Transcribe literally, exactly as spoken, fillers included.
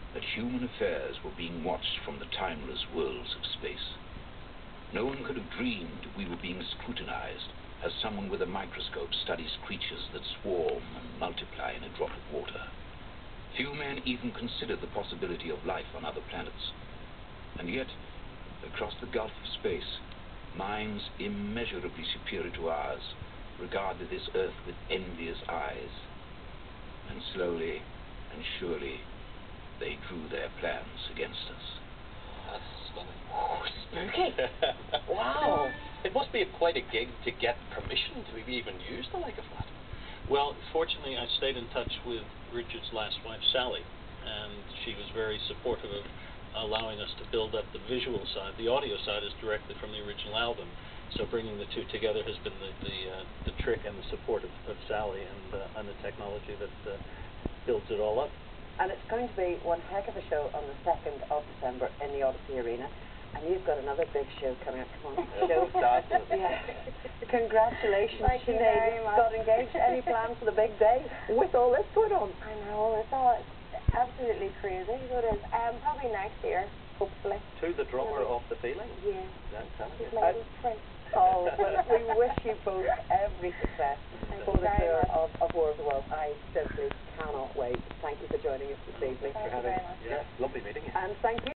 that human affairs were being watched from the timeless worlds of space. No one could have dreamed we were being scrutinized as someone with a microscope studies creatures that swarm and multiply in a drop of water. Few men even considered the possibility of life on other planets. And yet, across the gulf of space, minds immeasurably superior to ours regarded this Earth with envious eyes. And slowly and surely, they drew their plans against us. That's stunning. Oh, spooky. Wow. It must be quite a gig to get permission to even use the like of that. Well, fortunately, I stayed in touch with Richard's last wife, Sally, and she was very supportive of allowing us to build up the visual side. The audio side is directly from the original album, so bringing the two together has been the the, uh, the trick and the support of, of Sally and, uh, and the technology that uh, builds it all up. And it's going to be one heck of a show on the second of December in the Odyssey Arena. And you've got another big show coming up. Come on, show. Yeah. Congratulations, Thank you Sinead. very much. Got engaged. Any plans for the big day with all this going on? I know, it's all absolutely crazy. So it is. Um, probably next year, hopefully. To the drummer of The Feeling. Yeah. I'm telling you. He's made us free. Oh, well, we wish you both every success Thank for you the very tour much. of, of War of the Worlds. I simply cannot wait. Thank you for joining us this evening. Thank you very much. Yeah, lovely meeting you. And thank you.